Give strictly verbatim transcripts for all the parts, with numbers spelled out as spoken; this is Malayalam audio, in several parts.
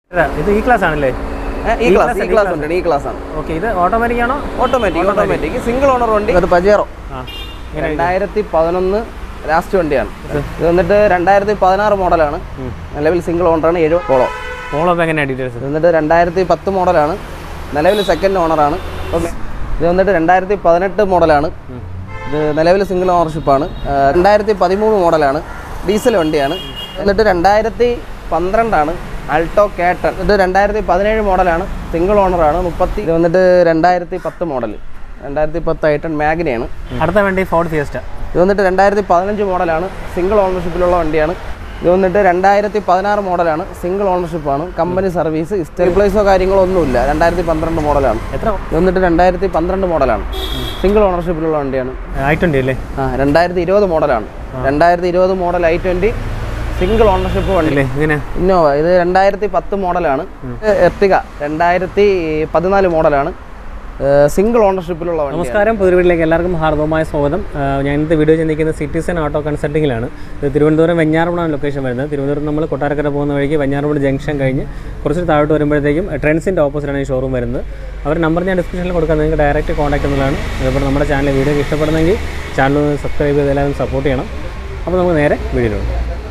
ഇത് ഈ ക്ലാസ് ആണല്ലേ? ഈ ക്ലാസ് ഈ ക്ലാസ് ഉണ്ട് ഈ ക്ലാസ് ആണ്. ഓക്കെ, ഇത് ഓട്ടോമാറ്റിക് ആണോ? ഓട്ടോമാറ്റിക് ഓട്ടോമാറ്റിക് സിംഗിൾ ഓണർ വണ്ടി. അത് പജേറോ രണ്ടായിരത്തി പതിനൊന്ന് ലാസ്റ്റ് വണ്ടിയാണ്. ഇത് വന്നിട്ട് രണ്ടായിരത്തി പതിനാറ് മോഡലാണ്. നിലവിൽ സിംഗിൾ ഓണറാണ്. ഏഴ് പോളോ പോളോ എങ്ങനെയാണ് ഡീറ്റെയിൽസ്? എന്നിട്ട് രണ്ടായിരത്തി പത്ത് മോഡലാണ്. നിലവിൽ സെക്കൻഡ് ഓണറാണ്. അപ്പം ഇത് വന്നിട്ട് രണ്ടായിരത്തി പതിനെട്ട് മോഡലാണ്. ഇത് നിലവിൽ സിംഗിൾ ഓണർഷിപ്പാണ്. രണ്ടായിരത്തി പതിമൂന്ന് മോഡലാണ്. ഡീസൽ വണ്ടിയാണ്. എന്നിട്ട് രണ്ടായിരത്തി പന്ത്രണ്ടാണ് അൾട്ടോ കേട്ടൺ. ഇത് രണ്ടായിരത്തി പതിനേഴ് മോഡലാണ്. സിംഗിൾ ഓണറാണ്. മുപ്പത്തി ഇത് വന്നിട്ട് രണ്ടായിരത്തി പത്ത് മോഡൽ രണ്ടായിരത്തി പത്ത് ഐട്ടൺ മാഗ്നയാണ്. അടുത്ത വണ്ടി ഫോർഡ് ഫിയസ്റ്റ. ഇത് വന്നിട്ട് രണ്ടായിരത്തി പതിനഞ്ച് മോഡലാണ്. സിംഗിൾ ഓണർഷിപ്പിലുള്ള വണ്ടിയാണ്. ഇത് വന്നിട്ട് രണ്ടായിരത്തി പതിനാറ് മോഡലാണ്. സിംഗിൾ ഓണർഷിപ്പാണ്. കമ്പനി സർവീസ് സ്റ്റെബിലൈസോ കാര്യങ്ങളോ ഒന്നുമില്ല. രണ്ടായിരത്തി പന്ത്രണ്ട് മോഡലാണ്. എത്ര? ഇത് വന്നിട്ട് രണ്ടായിരത്തി പന്ത്രണ്ട് മോഡലാണ്. സിംഗിൾ ഓണർഷിപ്പിലുള്ള വണ്ടിയാണ്. ഐ ട്വന്റി അല്ലേ? ആ രണ്ടായിരത്തി ഇരുപത് മോഡലാണ്. രണ്ടായിരത്തി ഇരുപത് model I twenty single ownership വണ്ടി. ഇന്നോവ ഇത് രണ്ടായിരത്തി പത്ത് മോഡലാണ്. എർട്ടിക രണ്ടായിരത്തി പതിനാല് മോഡലാണ്. സിംഗിൾ ഓണർഷിപ്പിലുള്ള വണ്ടി. നമസ്കാരം, പുതിയ വീട്ടിലേക്ക് എല്ലാവർക്കും ഹാർദവമായ സ്വാഗതം. ഞാൻ ഇന്നത്തെ വീഡിയോ ചിന്തിക്കുന്നത് സിറ്റിസൺ ഓട്ടോ കൺസൾട്ടിങ്ങിലാണ്. ഇത് തിരുവനന്തപുരം വെഞ്ഞാറമൂടാണ് ലൊക്കേഷൻ വരുന്നത്. തിരുവനന്തപുരം നമ്മൾ കൊട്ടാരക്കര പോകുന്ന വഴിക്ക് വെഞ്ഞാറമൂട് ജംഗ്ഷൻ കഴിഞ്ഞ് കുറച്ച് താഴോട്ട് വരുമ്പോഴത്തേക്കും ട്രെൻഡ്സിൻ്റെ ഓപ്പോസിറ്റാണ് ഈ ഷോറൂം വരുന്നത്. അവരുടെ നമ്പർ ഞാൻ ഡിസ്ക്രിപ്ഷനിൽ കൊടുക്കാം. നിങ്ങൾക്ക് ഡയറക്റ്റ് കോൺടാക്ട് ചെയ്യുന്നതാണ്. അതുപോലെ നമ്മുടെ ചാനൽ വീഡിയോ ഇഷ്ടപ്പെടുന്നെങ്കിൽ ചാനൽ സബ്സ്ക്രൈബ് ചെയ്ത് എല്ലാവരും സപ്പോർട്ട് ചെയ്യണം. അപ്പോൾ നമുക്ക് നേരെ വീഡിയോയിലുണ്ട്.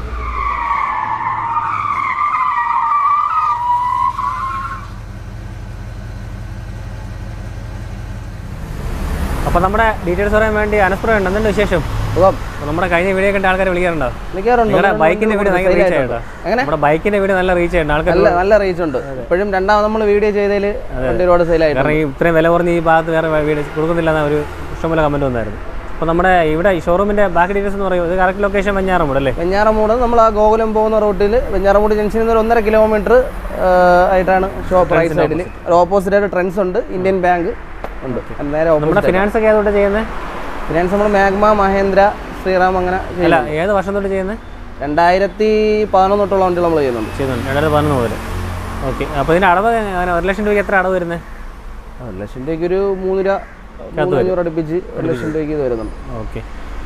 അപ്പോൾ നമ്മുടെ ഡീറ്റെയിൽസ് പറയാൻ വേണ്ടി അനസ്പ്രോ ഉണ്ട്. എന്തുണ്ട് വിശേഷം? നമ്മുടെ കഴിഞ്ഞ വീഡിയോ കണ്ട ആൾക്കാർ വിളിക്കാറുണ്ടോ? നിങ്ങളുടെ ബൈക്കിന്റെ വീഡിയോ ഭയങ്കര റീച്ച് ആയിട്ടോ. നമ്മുടെ ബൈക്കിന്റെ വീഡിയോ നല്ല റീച്ച് ആയിട്ട് ആൾക്കാർ നല്ല റീച്ച് ഉണ്ട്. ഇപ്പോഴും രണ്ടാമത് നമ്മൾ വീഡിയോ ചെയ്തതിൽ ഒരുപാട് സെയിലായിട്ട്. കാരണം ഇത്രയും വില കുറഞ്ഞ് ഈ ഭാഗത്ത് വേറെ വീഡിയോ കൊടുക്കുന്നില്ല എന്ന ഒരു ഇഷ്ടംപോലെ കമന്റ് വന്നായിരുന്നു. അപ്പോൾ നമ്മുടെ ഇവിടെ ഈ ഷോറൂമിന്റെ ബാക്ക് ഡീറ്റെയിൽസ് എന്ന് പറയുന്നത് കറക്റ്റ് ലൊക്കേഷൻ വെഞ്ഞാറമൂട് അല്ലേ? വെഞ്ഞാറമൂട് നമ്മൾ ആ ഗോകുലം പോകുന്ന റൂട്ടിൽ വെഞ്ഞാറമൂട് ജംഗ്ഷനിൽ നിന്ന് ഒരു ഒന്നര കിലോമീറ്റർ ആയിട്ടാണ് ഷോപ്പ്. റൈറ്റ് സൈഡിൽ ഒരു ഓപ്പോസിറ്റ് ആയിട്ട് ട്രെൻഡ്സ് ഉണ്ട്. ഇന്ത്യൻ ബാങ്ക് ഉണ്ട്. നേരെ നമ്മുടെ ഫിനാൻസ് ഒക്കെ ഏതോട്ട് ചെയ്യുന്നത്? ഫിനാൻസ് നമ്മൾ മാഗ്മ, മഹേന്ദ്ര, ശ്രീറാം അങ്ങനെ. അല്ല, ഏത് വർഷം തൊട്ട് ചെയ്യുന്നത്? രണ്ടായിരത്തി പതിനൊന്ന് തൊട്ടുള്ള വണ്ടി നമ്മൾ ചെയ്യുന്നുണ്ട്. ചെയ്യുന്നുണ്ട് രണ്ടായിരത്തി പതിനൊന്ന് മുതൽ. ഓക്കെ, അപ്പോൾ ഇതിൻ്റെ അടവ് ഒരു ലക്ഷം രൂപയ്ക്ക് എത്ര അടവ് വരുന്നത്? ഒരു ലക്ഷം രൂപയ്ക്ക് ഒരു മൂന്ന് രൂപ അഞ്ഞൂറ് അടുപ്പിച്ച് ഒരു ലക്ഷം രൂപയ്ക്ക് ഇത് വരുന്നുണ്ട്. ഓക്കെ,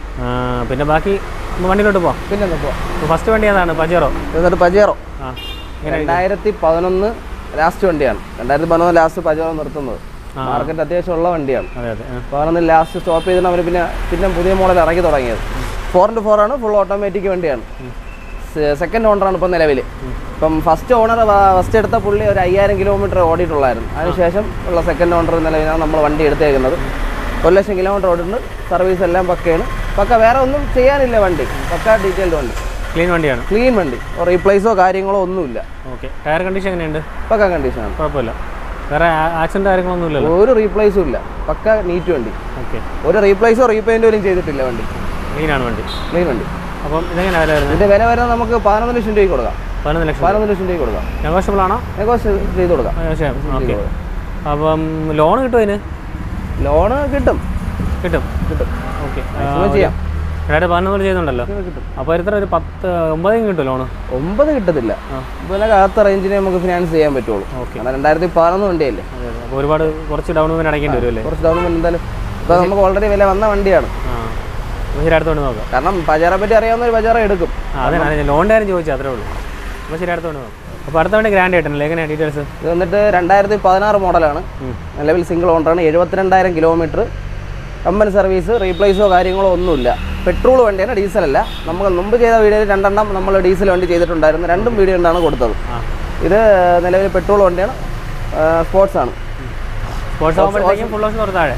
പിന്നെ ബാക്കി വണ്ടിയിലോട്ട് പോവാം. പിന്നെ എന്താ പോവാം. ഫസ്റ്റ് വണ്ടി ഏതാണ്? പജേറോ. എന്നിട്ട് പജേറോ രണ്ടായിരത്തി പതിനൊന്ന് ലാസ്റ്റ് വണ്ടിയാണ്. രണ്ടായിരത്തി പതിനൊന്ന് ലാസ്റ്റ് പജേറോ നിർത്തുന്നത്. മാർക്കറ്റ് അത്യാവശ്യം ഉള്ള വണ്ടിയാണ്. പതിനൊന്ന് ലാസ്റ്റ് സ്റ്റോപ്പ് ചെയ്തിട്ട് അവർ പിന്നെ പിന്നെ പുതിയ മോഡൽ ഇറങ്ങി തുടങ്ങിയത്. ഫോർ ഇൻറ്റു ഫോർ ആണ്. ഫുൾ ഓട്ടോമാറ്റിക് വണ്ടിയാണ്. സെക്കൻഡ് ഓണറാണ് ഇപ്പം നിലവിൽ. ഇപ്പം ഫസ്റ്റ് ഓണർ ഫസ്റ്റ് എടുത്ത പുള്ളി ഒരു അയ്യായിരം കിലോമീറ്റർ ഓടിയിട്ടുള്ളായിരുന്നു. അതിനുശേഷം ഉള്ള സെക്കൻഡ് ഓണർ നിലവിലാണ് നമ്മൾ വണ്ടി എടുത്തേക്കുന്നത്. ഒരു ലക്ഷം കിലോമീറ്റർ ഓടിയിട്ടുണ്ട്. സർവീസ് എല്ലാം പക്കയാണ്. പക്ക വേറെ ഒന്നും ചെയ്യാനില്ല വണ്ടി. പക്ക ഡീറ്റെയിൽഡ് വണ്ടി. ക്ലീൻ വണ്ടിയാണ്. ക്ലീൻ വണ്ടി. റീപ്ലേസോ കാര്യങ്ങളോ ഒന്നുമില്ല. ഓക്കെ, ടയർ കണ്ടീഷൻ എങ്ങനെയുണ്ട്? പക്ക കണ്ടീഷനാണ്. കുഴപ്പമില്ല. വേറെ ആക്സിഡന്റ് കാര്യങ്ങളൊന്നും ഇല്ലല്ലോ? ഒരു റീപ്ലേസും ഇല്ല. പക്ക നീറ്റ് വണ്ടി. ഓക്കെ, ഒരു റീപ്ലേസോ റീപെയിൻ്റ് പോലും ചെയ്തിട്ടില്ല വണ്ടി. ക്ലീനാണ് വണ്ടി. ക്ലീൻ വണ്ടി. അപ്പം ഇതെങ്ങനെ വില വരുന്നത്? ഇതിൻ്റെ വില വരുന്നത് നമുക്ക് പതിനൊന്ന് ലക്ഷം രൂപയ്ക്ക് കൊടുക്കാം. പതിനൊന്ന് ലക്ഷം പതിനൊന്ന് ലക്ഷം രൂപയ്ക്ക് കൊടുക്കാം. നെഗോഷ്യബിൾ ആണോ? നെഗോഷ്യബിൾ ചെയ്ത് കൊടുക്കാം. ഓക്കെ, അപ്പം ലോൺ കിട്ടുമോ ഇതിന്? ലോണ് കിട്ടും കിട്ടും കിട്ടും ഓക്കെ, ചെയ്യാം. രണ്ടായിരത്തി പതിനൊന്നിൽ ചെയ്യുന്നുണ്ടല്ലോ. അപ്പോൾ എത്ര ഒരു പത്ത് ഒമ്പതെങ്കിലും കിട്ടും ലോണ്? ഒമ്പത് കിട്ടത്തില്ല. പിന്നെ അകത്ത റേഞ്ചിന് നമുക്ക് ഫിനാൻസ് ചെയ്യാൻ പറ്റുള്ളൂ. ഓക്കെ, രണ്ടായിരത്തി പതിനൊന്ന് വണ്ടിയല്ലേ. അപ്പോൾ ഒരുപാട് കുറച്ച് ഡൗൺ പേയ്മെന്റ് അടയ്ക്കേണ്ടി വരുമല്ലേ? കുറച്ച് ഡൗൺ പേയ്മെന്റ് എന്തായാലും ഇപ്പോൾ നമുക്ക് ഓൾറെഡി വില വന്ന വണ്ടിയാണ്. ശരി, അടുത്തോണ്ട് നോക്കാം. കാരണം ബജാറെ പറ്റി അറിയാവുന്ന ഒരു ബജാറ എടുക്കും. അതെ, ലോണിൻ്റെ കാര്യം ചോദിച്ചാൽ അത്രേ ഉള്ളൂ. അപ്പോൾ ശരി, അടുത്തോണ്ട് നോക്കാം. അപ്പോൾ അടുത്ത വണ്ടി ഗ്രാൻഡ് ആയിട്ടല്ലേ? എങ്ങനെയാണ് ഡീറ്റെയിൽസ്? ഇത് വന്നിട്ട് രണ്ടായിരത്തി പതിനാറ് മോഡലാണ്. നിലവിൽ സിംഗിൾ ഓണറാണ്. എഴുപത്തിരണ്ടായിരം കിലോമീറ്റർ. കമ്പനി സർവീസ് റീപ്ലേസോ കാര്യങ്ങളോ ഒന്നുമില്ല. പെട്രോൾ വണ്ടിയാണ്, ഡീസലല്ല. നമ്മൾ മുമ്പ് ചെയ്ത വീഡിയോയിൽ രണ്ടെണ്ണം നമ്മൾ ഡീസൽ വണ്ടി ചെയ്തിട്ടുണ്ടായിരുന്നു. രണ്ടും വീഡിയോ കൊണ്ടാണ് കൊടുത്തത്. ഇത് നിലവിൽ പെട്രോൾ വണ്ടിയാണ്. സ്പോർട്സ് ആണ്. സ്പോർട്സ് ആകുമ്പോഴത്തേക്കും ഫുൾ ഓപ്ഷൻ താഴെ.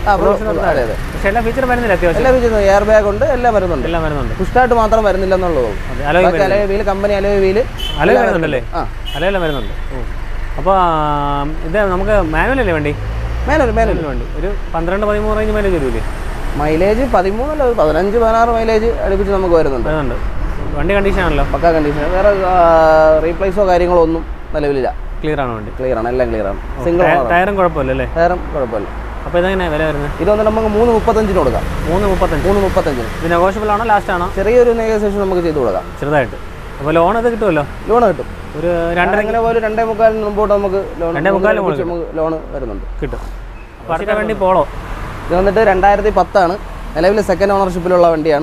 പക്ഷേ എല്ലാ ഫീച്ചറും വരുന്നില്ല. അത്യാവശ്യം എല്ലാ ഫീച്ചറും എയർ ബാഗ് ഉണ്ട്. എല്ലാം വരുന്നുണ്ട്. എല്ലാം വരുന്നുണ്ട്. പുഷ്ടായിട്ട് മാത്രം വരുന്നില്ല എന്നുള്ളൂ. Alloy wheel, company alloy wheel alloy വരുന്നുണ്ടല്ലേ? ആ, അലോയെല്ലാം വരുന്നുണ്ട്. അപ്പോൾ ഇത് നമുക്ക് മാനുവൽ അല്ലേ വണ്ടി? മാനുവൽ മാനുവൽ വണ്ടി. ഒരു പന്ത്രണ്ട് പതിമൂന്ന് റേഞ്ച് മൈലേജ് വരില്ലേ? മൈലേജ് പതിമൂന്നല്ല, പതിനഞ്ച് പതിനാറ് മൈലേജ് അടുപ്പിച്ച് നമുക്ക് വരുന്നുണ്ട്. വരുന്നുണ്ട്. വണ്ടി കണ്ടീഷൻ ആണല്ലോ? പക്ക കണ്ടീഷൻ. വേറെ റീപ്ലേസോ കാര്യങ്ങളോ ഒന്നും നിലവിലില്ല. ക്ലിയർ ആണ് വണ്ടി. ക്ലിയർ ആണ്, എല്ലാം ക്ലിയർ ആണ്. സിംഗിൾ ടയറും കുഴപ്പമില്ല അല്ലേ? ടയറും കുഴപ്പമില്ല. അപ്പോൾ ഇതെങ്ങനെ വില വരുന്നത്? ഇതൊന്നും നമുക്ക് മൂന്ന് മുപ്പത്തഞ്ചിന് കൊടുക്കാം. മൂന്ന് മുപ്പത്തഞ്ച് മൂന്ന് മുപ്പത്തഞ്ചിന് ഇത് നെഗോഷ്യബിൾ ആണോ? ലാസ്റ്റ് ആണോ? ചെറിയൊരു നെഗോസിയേഷൻ നമുക്ക് ചെയ്ത് കൊടുക്കാം, ചെറുതായിട്ട്. അപ്പോൾ ലോൺ ഇത് കിട്ടുമല്ലോ? ലോൺ കിട്ടും. ഒരു രണ്ടര പോലെ രണ്ടേ മുക്കാലിന് മുമ്പോട്ട് നമുക്ക് ലോൺ രണ്ടേ മുക്കാലിന് നമുക്ക് ലോൺ വരുന്നുണ്ട്, കിട്ടും. അടുത്ത വണ്ടി പോളോ. ഇത് വന്നിട്ട് രണ്ടായിരത്തി പത്താണ്. നിലവിൽ സെക്കൻഡ് ഓണർഷിപ്പിലുള്ള വണ്ടിയാണ്.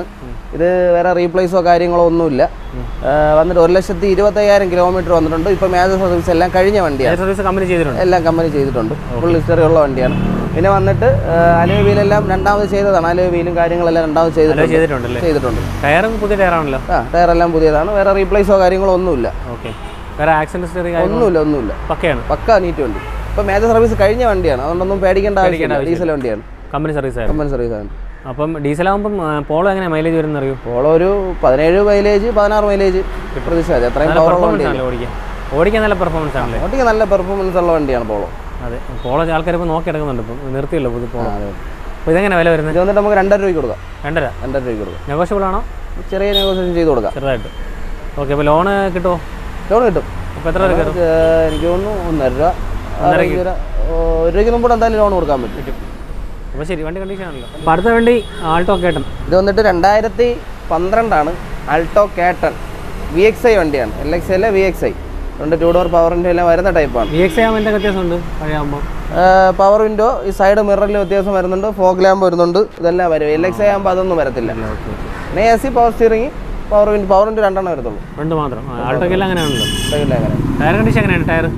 ഇത് വേറെ റീപ്ലേസോ കാര്യങ്ങളോ ഒന്നുമില്ല. വന്നിട്ട് ഒരു ലക്ഷത്തി ഇരുപത്തയ്യായിരം കിലോമീറ്റർ വന്നിട്ടുണ്ട്. ഇപ്പോൾ മേജർ സർവീസ് എല്ലാം കഴിഞ്ഞ വണ്ടിയാണ്. സർവീസ് കമ്പനി ചെയ്തിട്ടുണ്ട്, എല്ലാം കമ്പനി ചെയ്തിട്ടുണ്ട്. ഫുൾ ഹിസ്റ്ററി ഉള്ള വണ്ടിയാണ്. പിന്നെ വന്നിട്ട് അലോയ് വീലെല്ലാം രണ്ടാമത് ചെയ്തതാണ്. അലോയ് വീലും കാര്യങ്ങളെല്ലാം രണ്ടാമത് ചെയ്തിട്ടുണ്ട് ചെയ്തിട്ടുണ്ട് ടയറും പുതിയ ടയറാണല്ലോ. ആ ടയറെല്ലാം പുതിയതാണ്. വേറെ റീപ്ലേസോ കാര്യങ്ങളോ ഒന്നുമില്ല. ഓക്കെ, വേറെ ആക്സിഡന്റ് ഹിസ്റ്ററി ഒന്നുമില്ല ഒന്നുമില്ല പക്കയാണ്, പക്ക നീറ്റ് വണ്ടി. ഇപ്പോൾ മേജർ സർവീസ് കഴിഞ്ഞ വണ്ടിയാണ്, അതുകൊണ്ടൊന്നും പേടിക്കേണ്ട ആവശ്യമില്ല. ഡീസൽ വണ്ടിയാണ്, കമ്പനി സർവീസ് കമ്പനി സർവീസാണ്. അപ്പം ഡീസലാകുമ്പം പോളോ എങ്ങനെ മൈലേജ് വരുന്ന അറിയൂ? പോളോ ഒരു പതിനേഴ് മൈലേജ് പതിനാറ് മൈലേജ് പ്രതീക്ഷ. അത്രയും പവറുള്ള വണ്ടിയാണ്. ഓടിക്കാൻ ഓടിക്കാൻ നല്ല പെർഫോമൻസ് ആണല്ലേ? ഓടിക്കാൻ നല്ല പെർഫോമൻസ് ഉള്ള വണ്ടിയാണ് പോളോ. അതെ, പോളോ ആൾക്കാർ ഇപ്പോൾ നോക്കി എടുക്കുന്നുണ്ട്, ഇപ്പം നിർത്തിയല്ലോ പുതിയ പോളോ. അപ്പോൾ ഇതെങ്ങനെ വില വരുന്നത്? ഇത് വന്നിട്ട് നമുക്ക് രണ്ടര രൂപയ്ക്ക് കൊടുക്കാം. രണ്ടര രണ്ടര രൂപയ്ക്ക് കൊടുക്കാം. നെഗോഷ്യബിൾ ആണോ? ചെറിയ നെഗോഷിയേഷൻ ചെയ്ത് കൊടുക്കാം, ചെറുതായിട്ട്. ഓക്കെ, അപ്പോൾ ലോണ് കിട്ടുമോ? ലോൺ കിട്ടും. അപ്പോൾ എത്ര രൂപ? എനിക്ക് തോന്നുന്നു ഒന്നര രൂപ ഒരു രൂപയ്ക്ക് മുമ്പ് എന്തായാലും ലോൺ കൊടുക്കാൻ പറ്റും. അപ്പോൾ ശരി, വണ്ടി കണ്ടീഷൻ ആണല്ലോ. അപ്പോൾ അടുത്ത വണ്ടി ആൾട്ടോ കേട്ടൺ. ഇത് വന്നിട്ട് രണ്ടായിരത്തി പന്ത്രണ്ടാണ് ആൾട്ടോ കേട്ടൺ. വി എക്സ് ഐ വണ്ടിയാണ്. എൽ എക്സ് ഐ അല്ല വി എക്സ് ഐ. രണ്ട് ടൂ ഡോർ പവർ വിൻഡോ എല്ലാം വരുന്ന ടൈപ്പാണ്. വി എക്സ് ഐ ആകുമ്പോൾ എന്തൊക്കെ വ്യത്യാസമുണ്ട്? പഴയാകുമ്പോൾ പവർ വിൻഡോ ഈ സൈഡ് മിററിൽ വ്യത്യാസം വരുന്നുണ്ട്, ഫോഗ് ലാമ്പ് വരുന്നുണ്ട്, ഇതെല്ലാം വരും. എൽ എക്സ് ഐ ആകുമ്പോൾ അതൊന്നും വരത്തില്ല. പിന്നെ A C power steering power window power window രണ്ടെണ്ണം വരത്തുള്ളൂ, രണ്ട് മാത്രം. ആൾട്ടോക്കെല്ലാം അങ്ങനെയാണല്ലോ. അങ്ങനെ ടയർ കണ്ടീഷൻ എങ്ങനെയാണ്? ടയർ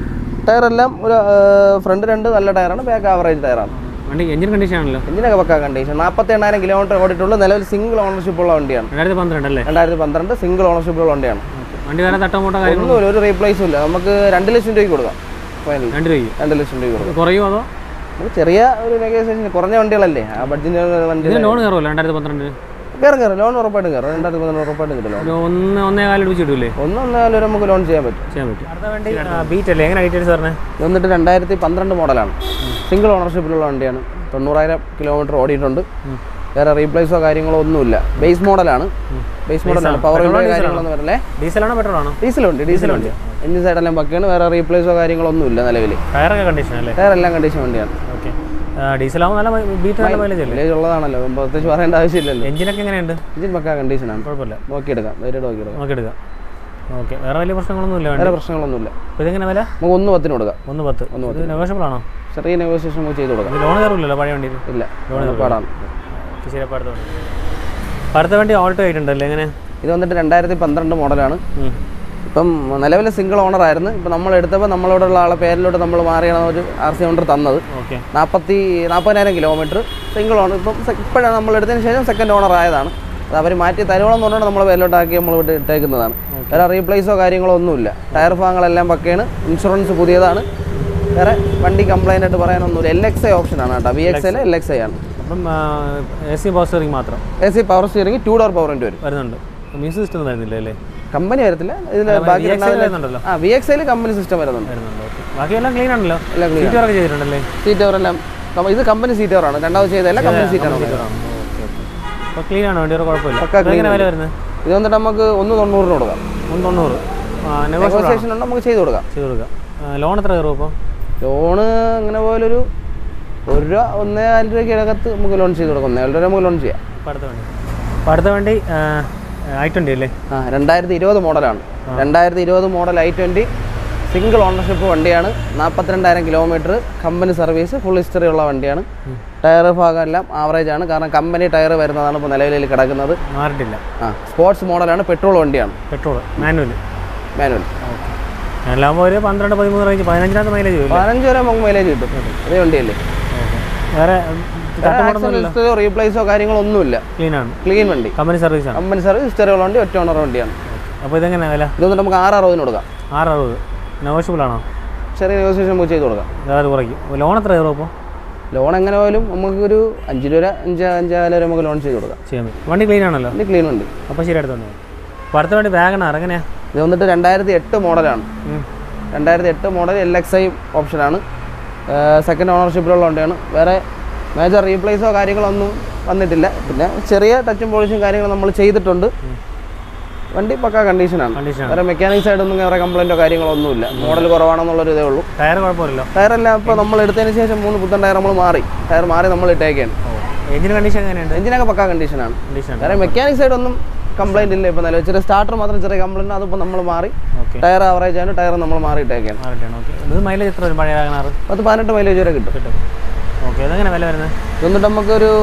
ടയർ എല്ലാം ഒരു ഫ്രണ്ട് രണ്ട് നല്ല ടയറാണ്, ബാക്ക് ആവറേജ് ടയറാണ്. വണ്ടി എഞ്ചിൻ കണ്ടീഷൻ ആണല്ലോ. എഞ്ചിനൊക്കെ പക്കാ കണ്ടീഷൻ. നാൽപ്പത്തി എണ്ണായിരം കിലോമീറ്റർ ഓടിയിട്ടുള്ള നിലവിൽ സിംഗിൾ ഓണർഷിപ്പ് ഉള്ള വണ്ടിയാണ്. രണ്ടായിരത്തി പന്ത്രണ്ട് അല്ലേ? രണ്ടായിരത്തി പന്ത്രണ്ട് സിംഗിൾ ഓണർഷിപ്പ് ഉള്ള വണ്ടിയാണ്. വണ്ടി വേറെ തട്ടമോട്ടോ കാര്യങ്ങളൊന്നും ഒരു റീപ്ലേസും ഇല്ല. നമുക്ക് രണ്ട് ലക്ഷം രൂപയ്ക്ക് കൊടുക്കാം. രണ്ട് രൂപയ്ക്ക് രണ്ട് ലക്ഷം രൂപ കൊടുക്കും. കുറയുമോ അതോ? നമുക്ക് ചെറിയ ഒരു നെഗോസിയേഷൻ, കുറഞ്ഞ വണ്ടികളല്ലേ ആ ബഡ്ജറ്റ് വണ്ടി. ലോൺ കയറുമല്ലോ രണ്ടായിരത്തി പന്ത്രണ്ട്? കയറും കയറും ലോൺ ഉറപ്പായിട്ടും കയറും. രണ്ടായിരത്തി പന്ത്രണ്ട് ഉറപ്പായിട്ടും കിട്ടില്ല. ഒന്ന് ഒന്നേ കാലം പിടിച്ചിട്ടില്ലേ? ഒന്ന് ഒന്നേകാലം വരെ നമുക്ക് ലോൺ ചെയ്യാൻ പറ്റും ചെയ്യാൻ പറ്റും അടുത്ത വണ്ടി ബീറ്റ് അല്ലേ? എങ്ങനെ ഡീറ്റെയിൽസ് പറഞ്ഞത്? വന്നിട്ട് രണ്ടായിരത്തി പന്ത്രണ്ട് മോഡലാണ്. സിംഗിൾ ഓണർഷിപ്പിലുള്ള വണ്ടിയാണ്. തൊണ്ണൂറായിരം കിലോമീറ്റർ ഓടിയിട്ടുണ്ട്. വേറെ റീപ്ലേസോ കാര്യങ്ങളോ ഒന്നുമില്ല. ബേസ് മോഡലാണ്. ബേസ് മോഡലാണ്. പവർ വിൻഡോ കാര്യങ്ങളൊന്നും വരില്ലേ. ഡീസലാണോ പെട്രോൾ ആണോ? ഡീസലുണ്ട് ഡീസലുണ്ട് എഞ്ചിൻ സൈഡെല്ലാം പക്കയാണ്. വേറെ റീപ്ലേസോ കാര്യങ്ങളൊന്നും ഇല്ല നിലവിൽ. ടയറൊക്കെ കണ്ടീഷൻ അല്ലേ? ടയർ എല്ലാം കണ്ടീഷൻ വണ്ടിയാണ്. ഓക്കെ, ഡീസലാവും നല്ല ബീറ്റ് നല്ല മൈലേജ് അല്ലേ? മൈലേജ് ഉള്ളതാണല്ലോ, പ്രത്യേകിച്ച് പറയേണ്ട ആവശ്യമില്ലല്ലോ. എഞ്ചിനൊക്കെ എങ്ങനെയുണ്ട്? എഞ്ചിൻ പക്കാ കണ്ടീഷനാണ്, കുഴപ്പമില്ല. നോക്കിയെടുക്കാം, ധൈര്യമായിട്ട് നോക്കിയെടുക്കാം നോക്കിയെടുക്കാം ഓക്കെ, വേറെ വലിയ പ്രശ്നങ്ങളൊന്നും ഇല്ല? വേറെ പ്രശ്നങ്ങളൊന്നുമില്ല. അപ്പോൾ ഇതെങ്ങനെ വില? നമുക്ക് ഒന്ന് പത്തിന് കൊടുക്കാം. ഒന്ന് പത്ത് ഒന്ന് പത്ത് നെഗോഷ്യബിൾ ആണോ? ചെറിയ നെഗോസിയേഷൻ നമുക്ക് ചെയ്ത് കൊടുക്കാം. ലോൺ കയറില്ലല്ലോ പഴയ വണ്ടിയിൽ? ഇല്ല, ലോൺ പാടാണ്. ശരി, അപ്പോൾ അടുത്ത വണ്ടി അടുത്ത വണ്ടി ഓൾട്ടോ ആയിട്ടുണ്ടല്ലേ? എങ്ങനെ? ഇത് വന്നിട്ട് രണ്ടായിരത്തി പന്ത്രണ്ട് മോഡലാണ്. ഇപ്പം നിലവിലെ സിംഗിൾ ഓണർ ആയിരുന്നു. ഇപ്പം നമ്മൾ എടുത്തപ്പോൾ നമ്മളോടുള്ള ആളെ പേരിലോട്ട് നമ്മൾ മാറിയാണ് ഒരു ആർ സി ഓണർ തന്നത്. നാൽപ്പത്തി നാൽപ്പതിനായിരം കിലോമീറ്റർ സിംഗിൾ ഓണർ. ഇപ്പം ഇപ്പോഴാണ് നമ്മൾ എടുത്തതിന് ശേഷം സെക്കൻഡ് ഓണർ ആയതാണ്. അത് അവർ മാറ്റി തരുവോളം എന്ന് പറഞ്ഞാൽ നമ്മൾ പേരിലോട്ടാക്കി നമ്മൾ ഇവിടെ ഇട്ടേക്കുന്നതാണ്. വേറെ റീപ്ലേസോ കാര്യങ്ങളോ ഒന്നുമില്ല. ടയർ ഭാഗങ്ങളെല്ലാം പക്കയാണ്. ഇൻഷുറൻസ് പുതിയതാണ്. വേറെ വണ്ടി കംപ്ലൈൻ്റ് ആയിട്ട് പറയാനൊന്നുമില്ല. എൽ എക്സ് ഐ ഓപ്ഷനാണ് കേട്ടോ. V X I L X I ആണ്. അപ്പം എ സി പവർ സ്റ്റിയറിംഗ് മാത്രം? A C power steering two door power window വരും വരുന്നുണ്ട്. മ്യൂസിക് സിസ്റ്റം വരുന്നില്ല അല്ലേ? കമ്പനി വരത്തില്ല ഇതിൽ. ബാക്കി വരുന്നുണ്ടല്ലോ. ആ വി എക്സ് ഐയിൽ കമ്പനി സിസ്റ്റം വരുന്നുണ്ട്. ബാക്കിയെല്ലാം ക്ലീൻ ആണല്ലോ. സീറ്റ് കവർ ചെയ്തിട്ടുണ്ടല്ലേ? സീറ്റ് കവറെല്ലാം ഇത് കമ്പനി സീറ്റ് കവറാണ്. രണ്ടാമത് ചെയ്തതല്ല, കമ്പനി സീറ്റാണ്. അപ്പോൾ ക്ലീൻ ആണ് വണ്ടി, കുഴപ്പമില്ല. എങ്ങനെ വില വരുന്നത്? ഇത് വന്നിട്ട് നമുക്ക് ഒന്ന് തൊണ്ണൂറിന് കൊടുക്കാം. ഒന്ന് തൊണ്ണൂറ് നെഗോസിയേഷൻ ഉണ്ട്, നമുക്ക് ചെയ്ത് കൊടുക്കാം. ചെയ്ത് കൊടുക്കാം. ലോൺ എത്ര കയറും അപ്പോൾ? ലോണ് അങ്ങനെ പോലൊരു ഒരു രൂപ ഒന്നേകാല് രൂപയ്ക്ക് അകത്ത് നമുക്ക് ലോൺ ചെയ്ത് കൊടുക്കാം. ഒന്നേകാല് രൂപ നമുക്ക് ലോൺ ചെയ്യാം. അടുത്ത വണ്ടി അടുത്ത വണ്ടി ഐ ട്വൻ്റി അല്ലേ? ആ രണ്ടായിരത്തി ഇരുപത് മോഡലാണ്. രണ്ടായിരത്തി ഇരുപത് model I twenty single ownership വണ്ടിയാണ്. നാൽപ്പത്തിരണ്ടായിരം kilometre company service, full history ഉള്ള വണ്ടിയാണ്. ടയർ ഭാഗം എല്ലാം ആവറേജ് ആണ്. കാരണം കമ്പനി ടയർ വരുന്നതാണ് ഇപ്പോൾ നിലവിൽ കിടക്കുന്നത്. മാറിയിട്ടില്ല. ആ സ്പോർട്സ് മോഡലാണ്. പെട്രോൾ വണ്ടിയാണ്. പെട്രോൾ മാനുവൽ മാനുവൽ എല്ലാകുമ്പോൾ ഒരു പന്ത്രണ്ട് പതിമൂന്ന് റേഞ്ച് പതിനഞ്ചിനകത്ത് മൈലേജ് വരും. പതിനഞ്ച് വരെ നമുക്ക് മൈലേജ് കിട്ടും. അതേ വണ്ടിയല്ലേ? വേറെ റീപ്ലേസോ കാര്യങ്ങളോ ഒന്നുമില്ല. ക്ലീൻ ആണ്. ക്ലീൻ വണ്ടി. കമ്പനി സർവീസ് ആണ്. കമ്പനി സർവീസ് ഹിസ്റ്ററി ഉള്ള വണ്ടി, ഒറ്റ ഓണർ വണ്ടിയാണ്. അപ്പോൾ ഇതെങ്ങനെ വില? ഇതൊന്നും നമുക്ക് ആറ് അറുപതിന് കൊടുക്കാം. ആറ് അറുപത് നെഗോഷ്യബിൾ ആണോ? ചെറിയ നെഗോസിയേഷൻ നമുക്ക് ചെയ്ത് കൊടുക്കാം. അതായത് കുറയ്ക്കും. ലോൺ എത്ര കയറും അപ്പോൾ? ലോൺ എങ്ങനെ പോലും നമുക്കൊരു അഞ്ച് രൂപ അഞ്ച് അഞ്ചാല് വരെ നമുക്ക് ലോൺ ചെയ്ത് കൊടുക്കാം. ചെയ്യാൻ പറ്റും. വണ്ടി ക്ലീൻ ആണല്ലോ? വണ്ടി ക്ലീൻ വണ്ടി. അപ്പോൾ ശരി, അടുത്ത വണ്ടി അപ്പോൾ അടുത്ത വണ്ടി വാഗണർ എങ്ങനെയാണ്? ഇത് വന്നിട്ട് രണ്ടായിരത്തി എട്ട് മോഡലാണ്. രണ്ടായിരത്തി എട്ട് മോഡൽ എൽ എക്സ് ഐ ഓപ്ഷനാണ്. സെക്കൻഡ് ഓണർഷിപ്പിലുള്ള വണ്ടിയാണ്. വേറെ മേജർ റീപ്ലേസോ കാര്യങ്ങളൊന്നും വന്നിട്ടില്ല. പിന്നെ ചെറിയ ടച്ചും പോളിഷും കാര്യങ്ങളും നമ്മൾ ചെയ്തിട്ടുണ്ട്. വണ്ടി പക്കാ കണ്ടീഷനാണ്. വേറെ മെക്കാനിക് സൈഡൊന്നും വേറെ കംപ്ലൈൻറ്റോ കാര്യങ്ങളോ ഒന്നുമില്ല. മോഡൽ കുറവാണെന്നുള്ളൊരു ഇതേ ഉള്ളൂ. ടയർ കുഴപ്പമില്ലല്ലോ? ടയറെല്ലാം ഇപ്പോൾ നമ്മൾ എടുത്തതിന് ശേഷം മൂന്ന് പുത്തൻ ടയർ നമ്മൾ മാറി ടയർ മാറി നമ്മൾ ഇട്ടേക്കാണ്. എഞ്ചിൻ കണ്ടീഷൻ എങ്ങനെയുണ്ട്? എഞ്ചിനൊക്കെ പക്കാ കണ്ടീഷനാണ്. വേറെ മെക്കാനിക് സൈഡൊന്നും കംപ്ലൈൻറ്റ് ഇല്ല. ഇപ്പോൾ നിലവിൽ ചെറിയ സ്റ്റാർട്ടർ മാത്രം ചെറിയ കംപ്ലൈൻറ്റ്, അതിപ്പോൾ നമ്മൾ മാറി ടയർ ആവറേജ് ആണ്. ടയർ നമ്മൾ മാറിയിട്ടേക്കാണ്. മൈലേജ് എത്ര വരും പഴയ വാഗണർ? പത്ത് പതിനെട്ട് മൈലേജ് വരെ കിട്ടും. ഓക്കെ, അതെങ്ങനെ വില വരുന്നത്? ഇതൊന്നിട്ട് നമുക്കൊരു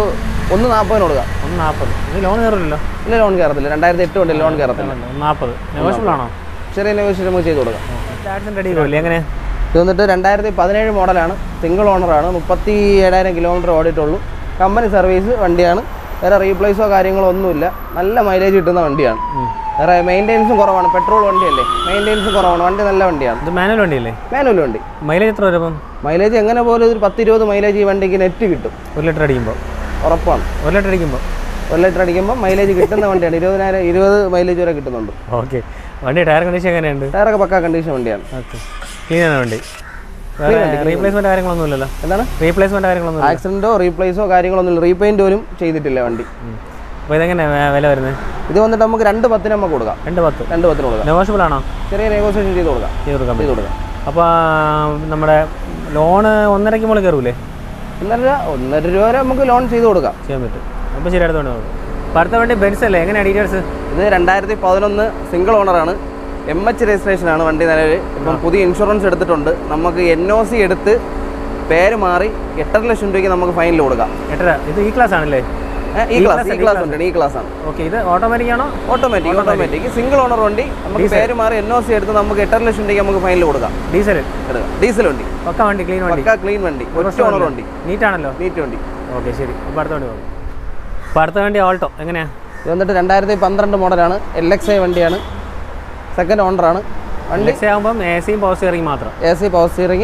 ഒന്ന് നാൽപ്പതിന് കൊടുക്കാം. ഒന്ന് നാൽപ്പത്. ഇത് ലോൺ കയറില്ലല്ലോ? ഇല്ല, ലോൺ കയറത്തില്ല. രണ്ടായിരത്തി എട്ട് കൊണ്ട് ലോൺ കയറത്തില്ല. നാൽപ്പത് നെഗോഷ്യബിൾ ആണോ? ചെറിയ നെഗോഷ്യബിൾ നമുക്ക് ചെയ്ത് കൊടുക്കാം. റെഡി ആവില്ലേ? എങ്ങനെ? ഇത് വന്നിട്ട് രണ്ടായിരത്തി പതിനേഴ് മോഡലാണ്, സിംഗിൾ ഓണറാണ്, മുപ്പത്തി ഏഴായിരം കിലോമീറ്റർ ഓടിയിട്ടുള്ളൂ. കമ്പനി സർവീസ് വണ്ടിയാണ്, വേറെ റീപ്ലേസോ കാര്യങ്ങളോ ഒന്നുമില്ല. നല്ല മൈലേജ് കിട്ടുന്ന വണ്ടിയാണ്. വേറെ മെയിൻ്റെനൻസും കുറവാണ്, പെട്രോൾ വണ്ടിയല്ലേ, മെയിൻ്റെനൻസും കുറവാണ്. വണ്ടി നല്ല വണ്ടിയാണ്. ഇത് മാനുവൽ വണ്ടിയല്ലേ? മാനുവൽ വണ്ടി. മൈലേജ് എത്ര വരും? മൈലേജ് എങ്ങനെ പോലും ഒരു പത്ത് ഇരുപത് മൈലേജ് ഈ വണ്ടിക്ക് നെറ്റ് കിട്ടും. ഒരു ലിറ്റർ അടിക്കുമ്പോൾ ഉറപ്പാണ്. ഒരു ലിറ്റർ അടിക്കുമ്പോൾ ഒരു ലിറ്റർ അടിക്കുമ്പോൾ മൈലേജ് കിട്ടുന്ന വണ്ടിയാണ്. ഇരുപതിനായിരം ഇരുപത് മൈലേജ് വരെ കിട്ടുന്നുണ്ട്. ഓക്കെ. വണ്ടി ടയർ കണ്ടീഷൻ എങ്ങനെയുണ്ട്? ടയറൊക്കെ പക്കാ കണ്ടീഷൻ വണ്ടിയാണ്. ഓക്കെ, ക്ലീൻ ആണ് വണ്ടി. റീപ്ലേസ്മെന്റ് കാര്യങ്ങളൊന്നും ഇല്ലല്ലോ? എന്താണ് റീപ്ലേസ്മെന്റ് കാര്യങ്ങളൊന്നും? ആക്സിഡന്റോ റീപ്ലേസോ കാര്യങ്ങളൊന്നും ഇല്ല. റീപെയിന്റ് പോലും ചെയ്തിട്ടില്ല വണ്ടി. അപ്പോൾ ഇതെങ്ങനെ വില വരുന്നത്? ഇത് വന്നിട്ട് നമുക്ക് രണ്ട് പത്തിന് നമുക്ക് കൊടുക്കാം. രണ്ട് പത്ത് രണ്ട് പത്തിന് കൊടുക്കാം. നെഗോഷ്യബിൾ ആണോ? ചെറിയ നെഗോഷിയേഷൻ ചെയ്ത് കൊടുക്കാം. ചെയ്ത് കൊടുക്കാം ചെയ്ത് കൊടുക്കാം അപ്പോൾ നമ്മുടെ ലോണ് ഒന്നരയ്ക്ക് മുകളിൽ കയറൂലേ? ഒന്നര ഒന്നര രൂപ വരെ നമുക്ക് ലോൺ ചെയ്ത് കൊടുക്കാം. ചെയ്യാൻ പറ്റും. അപ്പോൾ ശരി, അടുത്തോണ്ട് പോകും. അപ്പോൾ അടുത്ത വണ്ടി ബെൻസ് അല്ലേ? എങ്ങനെയാണ് ഡീറ്റെയിൽസ്? ഇത് രണ്ടായിരത്തി പതിനൊന്ന് സിംഗിൾ ഓണറാണ്, എം എച്ച് രജിസ്ട്രേഷനാണ് വണ്ടി. നിലവിൽ ഇപ്പം പുതിയ ഇൻഷുറൻസ് എടുത്തിട്ടുണ്ട്. നമുക്ക് എൻ ഒ സി എടുത്ത് പേര് മാറി എട്ടര ലക്ഷം രൂപയ്ക്ക് നമുക്ക് ഫൈനൽ കൊടുക്കാം. എട്ടര. ഇത് ഈ ക്ലാസ് ആണല്ലേ? ഈ ക്ലാസ് ഈ ക്ലാസ് ഉണ്ട്. ഈ ക്ലാസ് ആണ്. ഓക്കെ. ഇത് ഓട്ടോമാറ്റിക് ആണോ? ഓട്ടോമാറ്റിക് ഓട്ടോമാറ്റിക് സിംഗിൾ ഓണർ വണ്ടി. നമുക്ക് പേര് മാറി എൻ ഒ സി എടുത്ത് നമുക്ക് എട്ടര ലക്ഷം രൂപയ്ക്ക് നമുക്ക് ഫൈനൽ കൊടുക്കാം. ഡീസൽ ഡീസൽ വണ്ടി. പക്ക വണ്ടി, ക്ലീൻ വണ്ടി. പക്ക ക്ലീൻ വണ്ടി, ഒറ്റ ഓണർ വണ്ടി. നീറ്റ് ആണല്ലോ? നീറ്റ് വണ്ടി. ഓക്കെ, ശരി. അപ്പോൾ അടുത്ത വണ്ടി പോകും. അപ്പോൾ അടുത്ത വണ്ടി ഓൾട്ടോ എങ്ങനെയാണ്? ഇത് വന്നിട്ട് രണ്ടായിരത്തി പന്ത്രണ്ട് മോഡലാണ്, എൽ എക്സ് ഐ വണ്ടിയാണ്, സെക്കൻഡ് ഓണറാണ്. വണ്ടി ആകുമ്പം എ സിയും പവർ സ്റ്റിയറിംഗ് മാത്രം. A C power steering,